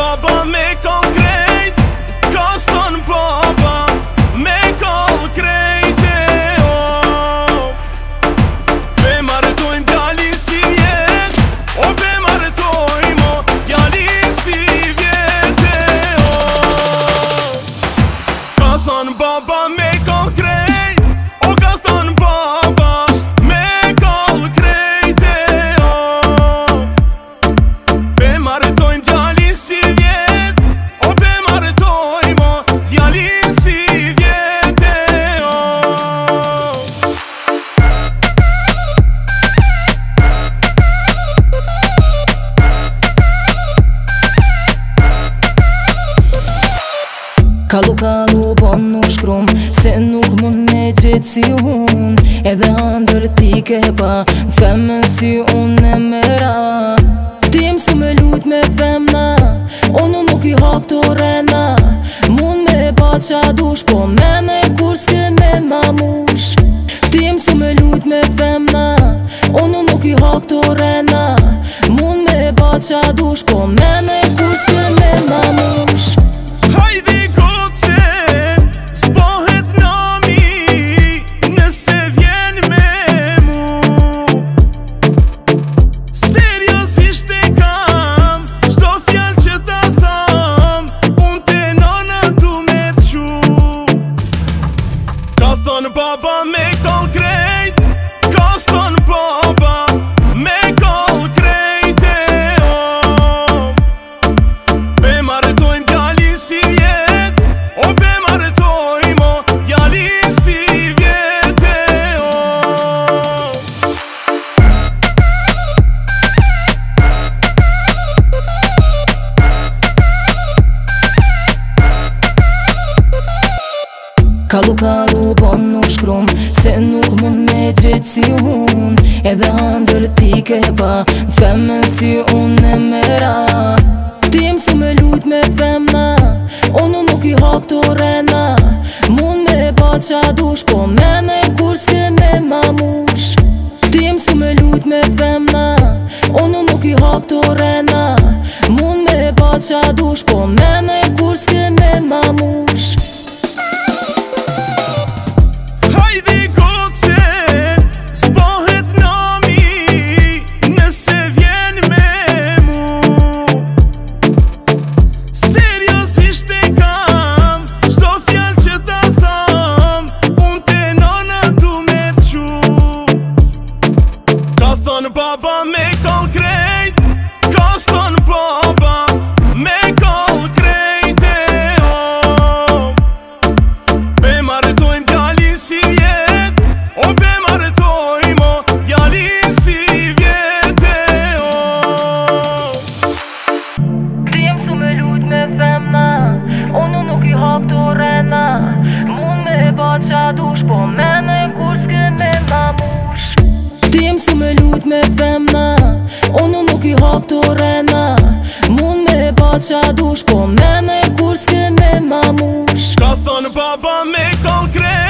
baba me konkret, ka ston baba me konkrete, oh. Be martojmë djalin si vjet, o be martojmë djalin si vjete, oh. Ka ston baba me konkret, o ka ston baba me konkrete, oh. Be martojmë djalin si vjet, o be martojmë djalin si vjete, oh. Kalu bon nuk shkrum, se nuk mund me qetë si hun. Edhe ndër ti ke pa femën si unë e mera. Ti mësu me lut me femna, unë nuk I hak të rena. Mund me ba qa dush, po mene kur s'ke me mamush. Ti mësu me lut me femna, unë nuk I hak të rena. Mund me ba qa dush, po mene kur s'ke me mamush. Hajde goce, s'pohet nami, nëse vjen me mu. Seriosisht e kam, çdo fjallë që ta tham, unë te nona du me t'qu. Ka thonë baba me konkret, ka thonë baba me konkrete, oh. Be martojmë djalin si vjet, o be martojmë djalin si vjete, oh. Kalu bon nuk shkrum, se nuk mund me qetë si hun. Edhe ndër ti ke pa femën si unë e mera. Ti mësu me lut me femna, unë nuk I hak të rena. Mund me ba qa dush, po mene kur s'ke me mamush. Ti mësu me lut me femna, unë nuk I hak të rena. Mund me ba qa dush, po mene kur s'ke me mamush. Hajde goce, s'pohet nami, nëse vjen me mu. Seriosisht e kam, çdo fjallë që ta tham, unë te nona du me t'qu. Ka thonë baba me konkret, ka thonë baba me konkrete, oh. Be martojmë djalin si vjet, o be martojmë djalin si vjete, oh. Ti mësu me lut me femna, unë nuk I hak të rena. Mund me ba qa dush, po mene kur s'ke me mamush. Ti mësu me lut me femna, unë nuk I hak të rena. Mund me ba qa dush, po mene kur s'ke me mamush. Ka thonë baba me konkret,